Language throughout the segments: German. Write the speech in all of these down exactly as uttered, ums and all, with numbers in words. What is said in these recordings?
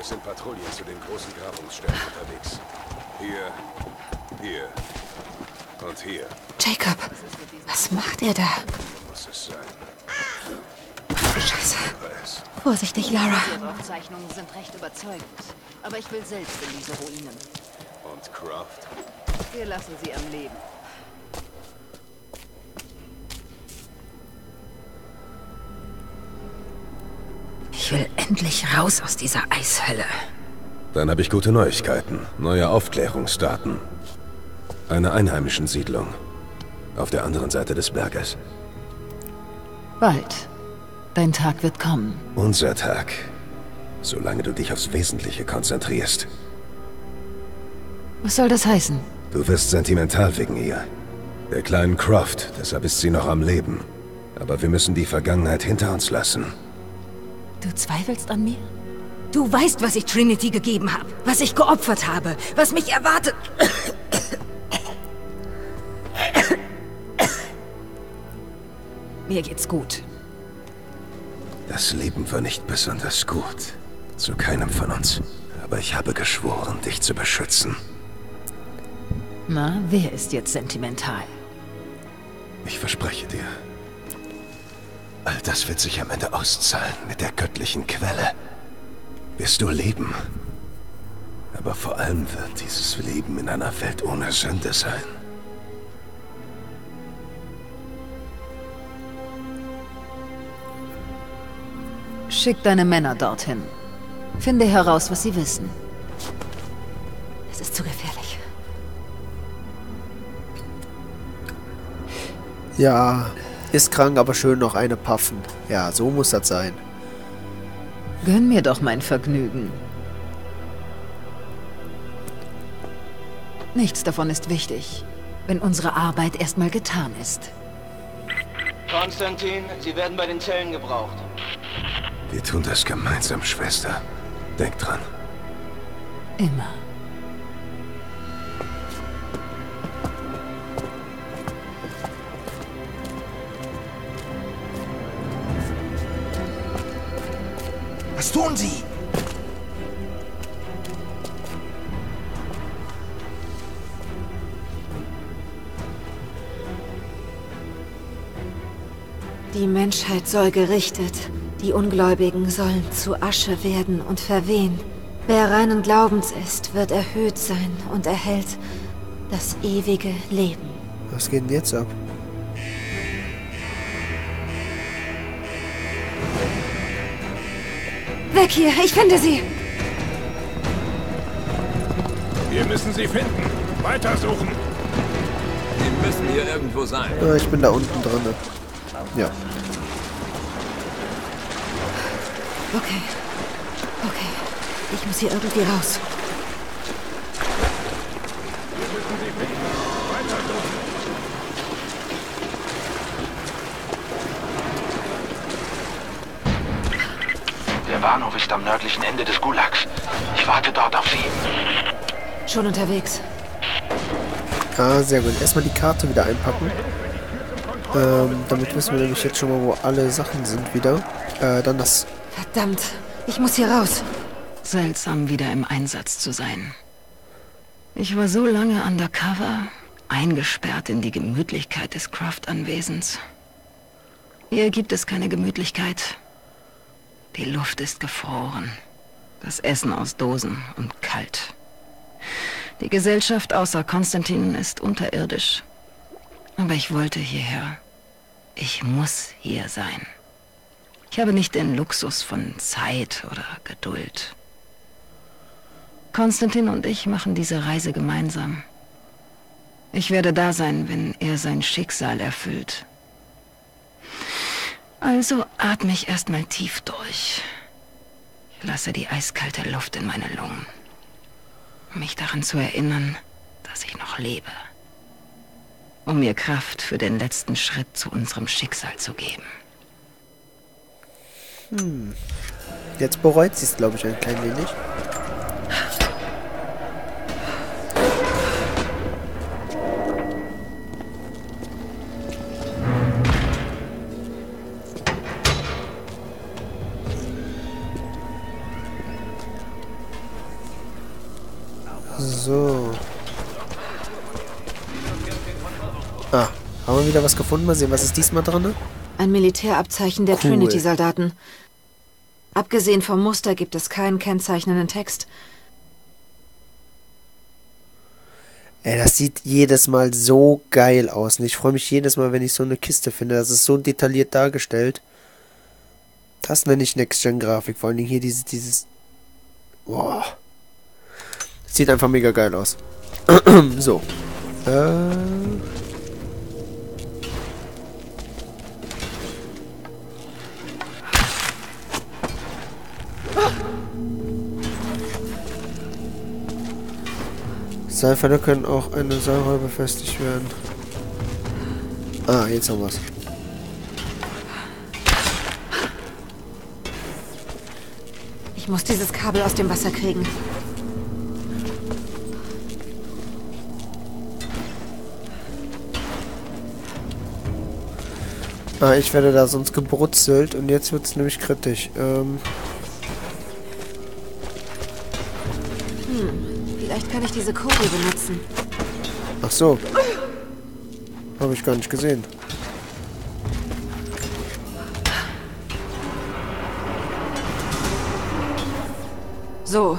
Es sind Patrouillen zu den großen Grabungsstellen unterwegs. Hier, hier und hier. Jacob, was macht er da? Muss es sein. Scheiße. Vorsichtig, Lara. Ihre Aufzeichnungen sind recht überzeugend. Aber ich will selbst in diese Ruinen. Und Croft? Wir lassen sie am Leben. Ich will endlich raus aus dieser Eishölle. Dann habe ich gute Neuigkeiten. Neue Aufklärungsdaten. Eine einheimischen Siedlung. Auf der anderen Seite des Berges. Bald. Dein Tag wird kommen. Unser Tag. Solange du dich aufs Wesentliche konzentrierst. Was soll das heißen? Du wirst sentimental wegen ihr. Der kleinen Croft, deshalb ist sie noch am Leben. Aber wir müssen die Vergangenheit hinter uns lassen. Du zweifelst an mir? Du weißt, was ich Trinity gegeben habe, was ich geopfert habe, was mich erwartet. Mir geht's gut. Das Leben war nicht besonders gut. Zu keinem von uns. Aber ich habe geschworen, dich zu beschützen. Na, wer ist jetzt sentimental? Ich verspreche dir. All das wird sich am Ende auszahlen mit der göttlichen Quelle. Wirst du leben. Aber vor allem wird dieses Leben in einer Welt ohne Sünde sein. Schick deine Männer dorthin. Finde heraus, was sie wissen. Es ist zu gefährlich. Ja, ist krank, aber schön noch eine paffen. Ja, so muss das sein. Gönn mir doch mein Vergnügen. Nichts davon ist wichtig, wenn unsere Arbeit erstmal getan ist. Konstantin, Sie werden bei den Zellen gebraucht. Wir tun das gemeinsam, Schwester. Denk dran. Immer. Was tun Sie? Die Menschheit soll gerichtet. Die Ungläubigen sollen zu Asche werden und verwehen. Wer reinen Glaubens ist, wird erhöht sein und erhält das ewige Leben. Was geht denn jetzt ab? Weg hier, ich finde sie! Wir müssen sie finden. Weitersuchen. Die müssen hier irgendwo sein. Ja, ich bin da unten drin. Ja. Okay. Okay. Ich muss hier irgendwie raus. Wir müssen sie finden. Weitersuchen. Der Bahnhof ist am nördlichen Ende des Gulags. Ich warte dort auf Sie. Schon unterwegs. Ah, sehr gut. Erstmal die Karte wieder einpacken. Ähm, damit wissen wir nämlich jetzt schon mal, wo alle Sachen sind wieder. Äh, dann das... Verdammt. Ich muss hier raus. Seltsam, wieder im Einsatz zu sein. Ich war so lange undercover, eingesperrt in die Gemütlichkeit des Croft-Anwesens. Hier gibt es keine Gemütlichkeit. Die Luft ist gefroren. Das Essen aus Dosen und kalt. Die Gesellschaft außer Konstantin ist unterirdisch. Aber ich wollte hierher. Ich muss hier sein. Ich habe nicht den Luxus von Zeit oder Geduld. Konstantin und ich machen diese Reise gemeinsam. Ich werde da sein, wenn er sein Schicksal erfüllt. Also atme ich erstmal tief durch. Ich lasse die eiskalte Luft in meine Lungen, um mich daran zu erinnern, dass ich noch lebe. Um mir Kraft für den letzten Schritt zu unserem Schicksal zu geben. Hm. Jetzt bereut sie es, glaube ich, ein klein wenig. So. Ah, haben wir wieder was gefunden? Mal sehen, was ist diesmal dran? Ein Militärabzeichen der Cool. Trinity-Soldaten. Abgesehen vom Muster gibt es keinen kennzeichnenden Text. Ey, das sieht jedes Mal so geil aus. Und ich freue mich jedes Mal, wenn ich so eine Kiste finde. Das ist so detailliert dargestellt. Das nenne ich Next-Gen-Grafik. Vor allen Dingen hier dieses, dieses... Boah. Sieht einfach mega geil aus. So. Äh... Seilfälle können auch eine Seilrolle befestigt werden. Ah, jetzt haben wir's. Ich muss dieses Kabel aus dem Wasser kriegen. Ah, ich werde da sonst gebrutzelt und jetzt wird's nämlich kritisch. Ähm... Vielleicht kann ich diese Kurbel benutzen. Ach so. Habe ich gar nicht gesehen. So.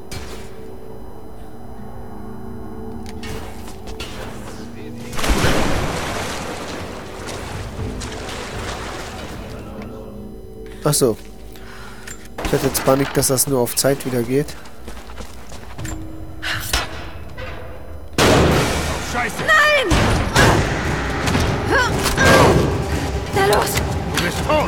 Ach so. Ich hatte jetzt Panik, dass das nur auf Zeit wieder geht. Scheiße! Nein! Na los! Du bist tot!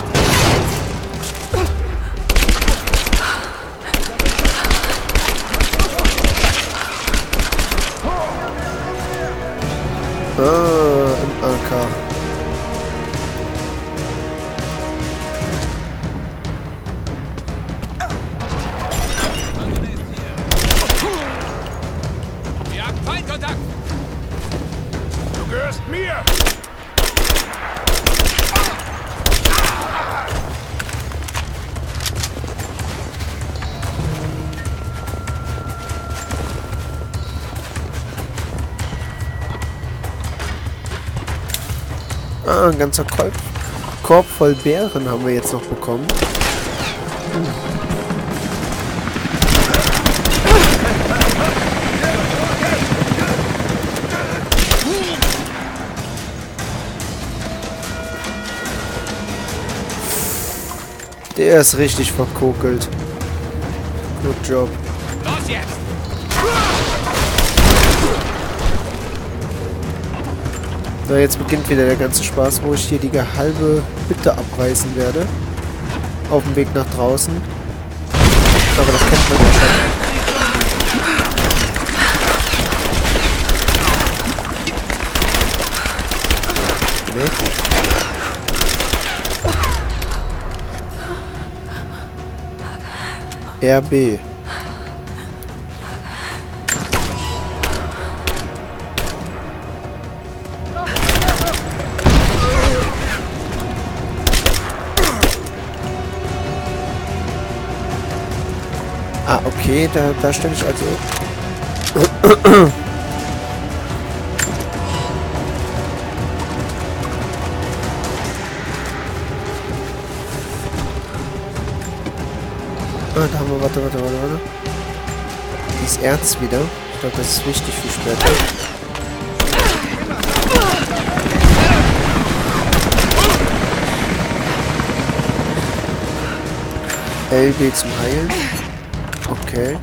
Ah, im A K. Wir haben Feindkontakt! Du gehörst mir! Ah, ein ganzer Korb, Korb voll Beeren haben wir jetzt noch bekommen. Der ist richtig verkokelt. Good job. Los jetzt! So, jetzt beginnt wieder der ganze Spaß, wo ich hier die halbe Hütte abreißen werde. Auf dem Weg nach draußen. Aber das kennt man ja schon. Nee. R B. Ah, okay, da, da stelle ich also... Ah, da haben wir, warte, warte, warte, warte. Dieses Erz wieder. Ich glaube, das ist wichtig für später. L B zum Heilen. Okay.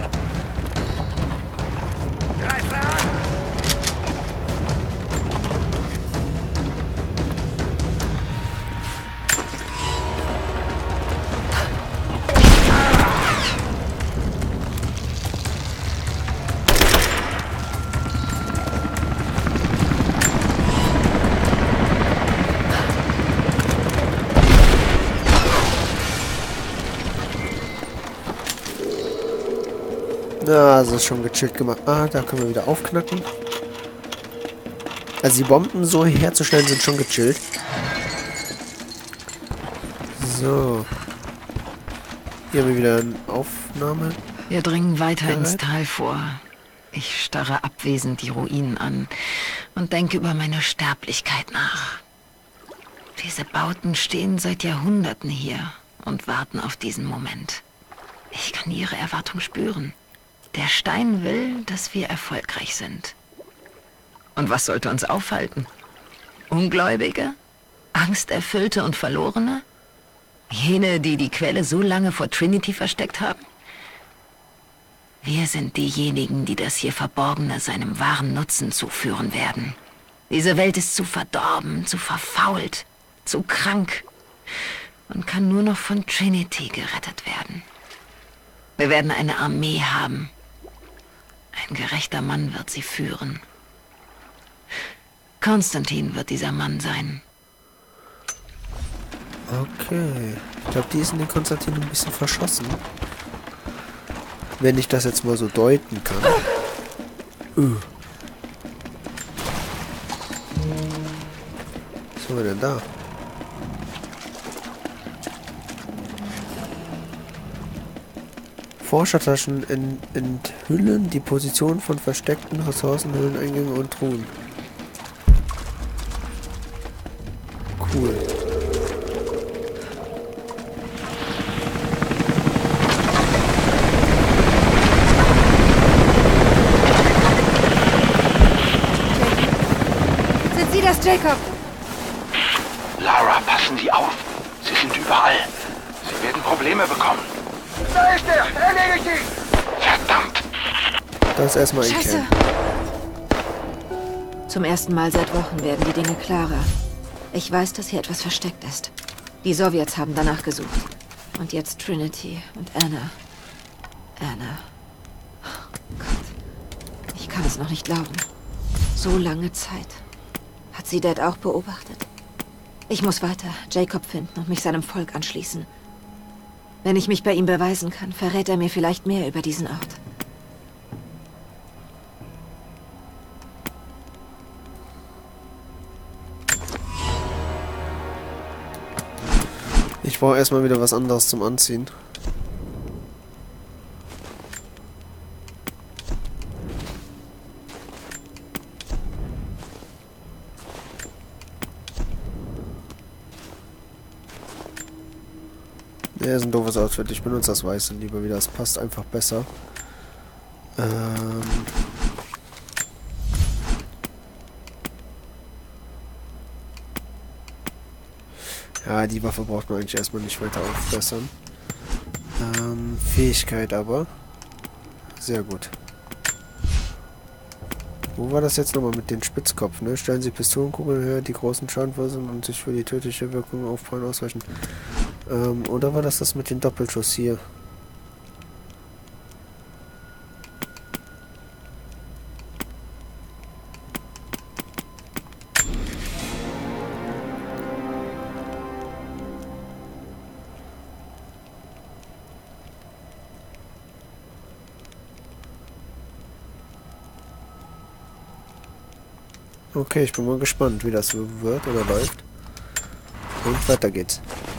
Na, also ist schon gechillt gemacht. Ah, da können wir wieder aufknacken. Also die Bomben so herzustellen sind schon gechillt. So. Hier haben wir wieder eine Aufnahme. Wir dringen weiter Bereit? ins Tal vor. Ich starre abwesend die Ruinen an und denke über meine Sterblichkeit nach. Diese Bauten stehen seit Jahrhunderten hier und warten auf diesen Moment. Ich kann ihre Erwartung spüren. Der Stein will, dass wir erfolgreich sind. Und was sollte uns aufhalten? Ungläubige? Angsterfüllte und Verlorene? Jene, die die Quelle so lange vor Trinity versteckt haben? Wir sind diejenigen, die das hier Verborgene seinem wahren Nutzen zuführen werden. Diese Welt ist zu verdorben, zu verfault, zu krank und kann nur noch von Trinity gerettet werden. Wir werden eine Armee haben. Ein gerechter Mann wird sie führen. Konstantin wird dieser Mann sein. Okay. Ich glaube, die ist in den Konstantin ein bisschen verschossen. Wenn ich das jetzt mal so deuten kann. Uh. Was haben wir denn da? Forschertaschen ent enthüllen die Position von versteckten Ressourcen, Höhleneingängen und Truhen. Cool. Sind Sie das, Jacob? Lara, passen Sie auf. Sie sind überall. Sie werden Probleme bekommen. Da ist er! Erledigt ihn! Verdammt! Das ist erstmal ein Scheiße. Kerl. Zum ersten Mal seit Wochen werden die Dinge klarer. Ich weiß, dass hier etwas versteckt ist. Die Sowjets haben danach gesucht. Und jetzt Trinity und Anna. Anna. Oh Gott. Ich kann es noch nicht glauben. So lange Zeit. Hat sie Dad auch beobachtet? Ich muss weiter Jacob finden und mich seinem Volk anschließen. Wenn ich mich bei ihm beweisen kann, verrät er mir vielleicht mehr über diesen Ort. Ich brauche erstmal wieder was anderes zum Anziehen. Ja, ist ein doofes Outfit. Ich benutze das Weiße lieber wieder. Das passt einfach besser. Ähm... Ja, die Waffe braucht man eigentlich erstmal nicht weiter aufbessern. Ähm, Fähigkeit aber. Sehr gut. Wo war das jetzt nochmal mit dem Spitzkopf, ne? Stellen Sie Pistolenkugeln her, die großen Schaden verursachen und sich für die tödliche Wirkung aufprallen ausweichen. Ähm, oder war das das mit dem Doppelschuss hier? Okay, ich bin mal gespannt, wie das wird oder läuft. Und weiter geht's.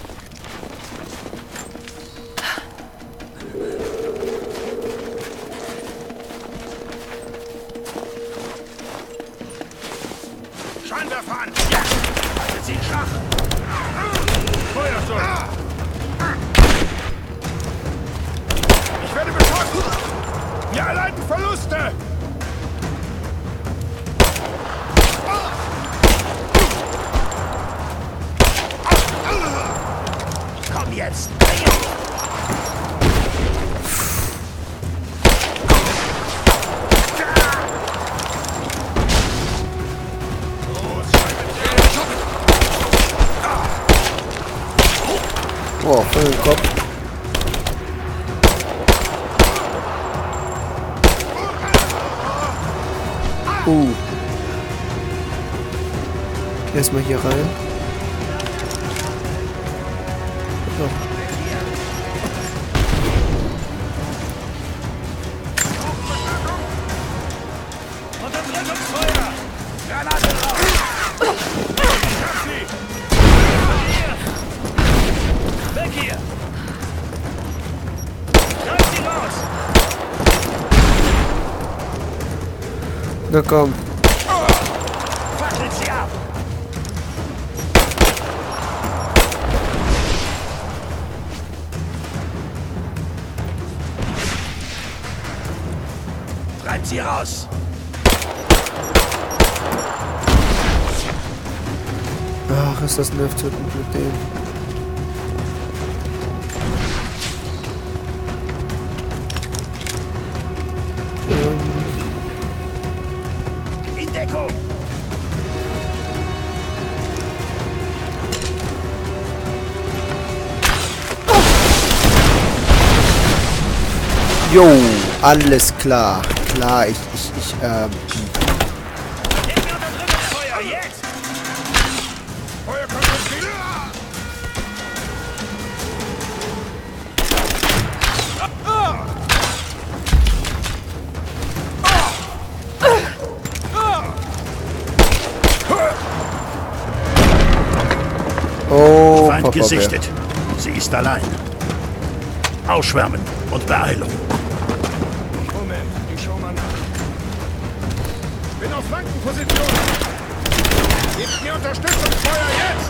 Scheinwerfer an! Ja! Haltet Sie Schach! Feuer schon! Ich werde beschossen! Wir erleiden Verluste! Komm jetzt! Wow, voll im Kopf. Uh. Erstmal hier rein. So. Weg hier! Treib sie raus! Na komm. Fackelt sie ab! Treibt sie raus! Ach, ist das nervtötend mit dem. In Deckung! Jo, alles klar. Klar, ich, ich, ich, ähm... Gegner unter Feuer, jetzt! Feuer kommt ins Ziel! Oh, Feind Papa gesichtet. Sie ist allein. Ausschwärmen und Beeilung. Moment, ich schau mal nach. Bin auf Flankenposition. Gebt mir Unterstützungsfeuer jetzt!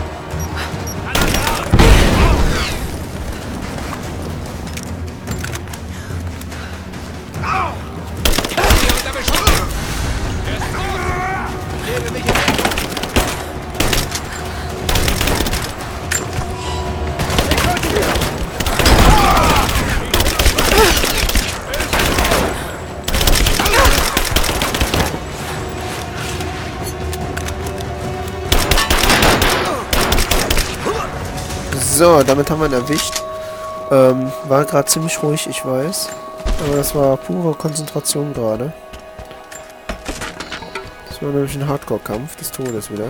So, damit haben wir ihn erwischt. Ähm, war gerade ziemlich ruhig, ich weiß. Aber das war pure Konzentration gerade. Das war nämlich ein Hardcore-Kampf des Todes wieder.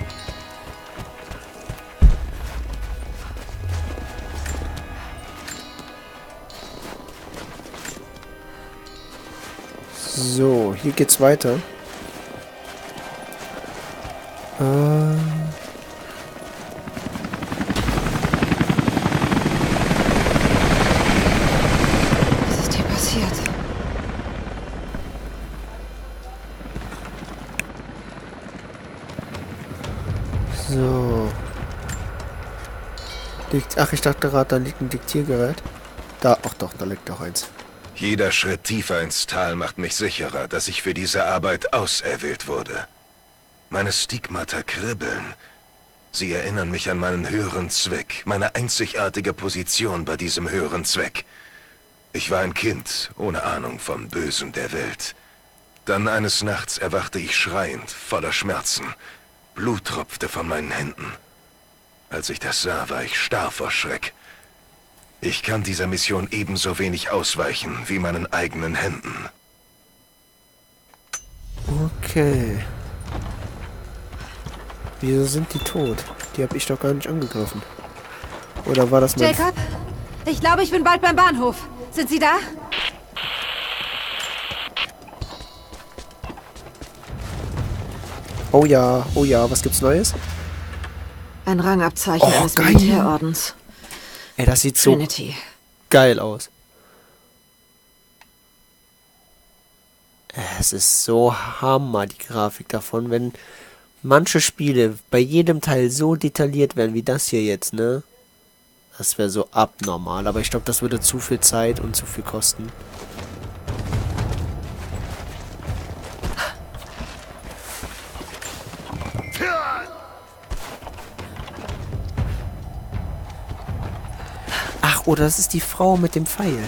So, hier geht's weiter. Äh... So. Liegt, ach, ich dachte gerade, da liegt ein Diktiergerät. Da, ach doch, da liegt auch eins. Jeder Schritt tiefer ins Tal macht mich sicherer, dass ich für diese Arbeit auserwählt wurde. Meine Stigmata kribbeln. Sie erinnern mich an meinen höheren Zweck, meine einzigartige Position bei diesem höheren Zweck. Ich war ein Kind, ohne Ahnung vom Bösen der Welt. Dann eines Nachts erwachte ich schreiend, voller Schmerzen. Blut tropfte von meinen Händen. Als ich das sah, war ich starr vor Schreck. Ich kann dieser Mission ebenso wenig ausweichen wie meinen eigenen Händen. Okay. Wieso sind die tot? Die habe ich doch gar nicht angegriffen. Oder war das mein... Jacob, ich glaube, ich bin bald beim Bahnhof. Sind Sie da? Oh ja, oh ja, was gibt's Neues? Ein Rangabzeichen Oh, eines geil. Militärordens. Ey, das sieht so Trinity. geil aus. Es ist so hammer, die Grafik davon, wenn manche Spiele bei jedem Teil so detailliert werden wie das hier jetzt, ne? Das wäre so abnormal, aber ich glaube, das würde zu viel Zeit und zu viel kosten. Ach, oder das ist die Frau mit dem Pfeil.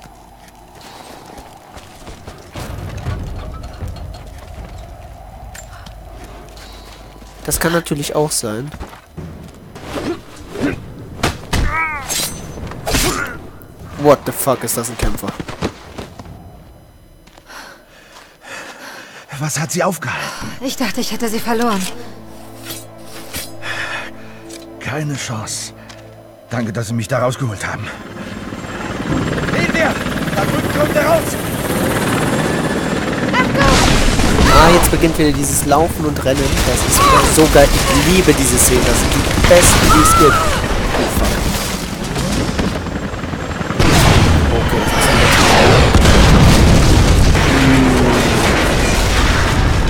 Das kann natürlich auch sein. What the fuck, ist das ein Kämpfer? Was hat sie aufgehalten? Ich dachte, ich hätte sie verloren. Keine Chance. Danke, dass Sie mich da rausgeholt haben. Sehen wir! Da drüben kommt er raus! Ah, jetzt beginnt wieder dieses Laufen und Rennen. Das ist wieder so geil. Ich liebe diese Szenen. Das sind die besten, die es gibt. Oh, fuck. Okay, das ist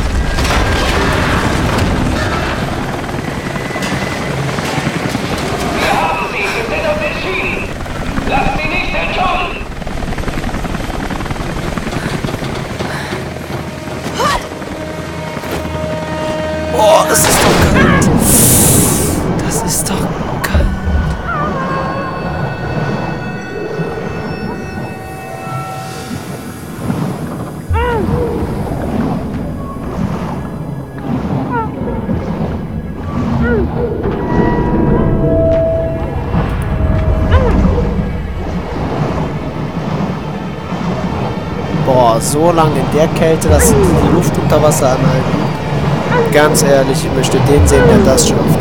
Boah, so lange in der Kälte, dass die Luft unter Wasser anhalten. Ganz ehrlich, ich möchte den sehen, der das schafft.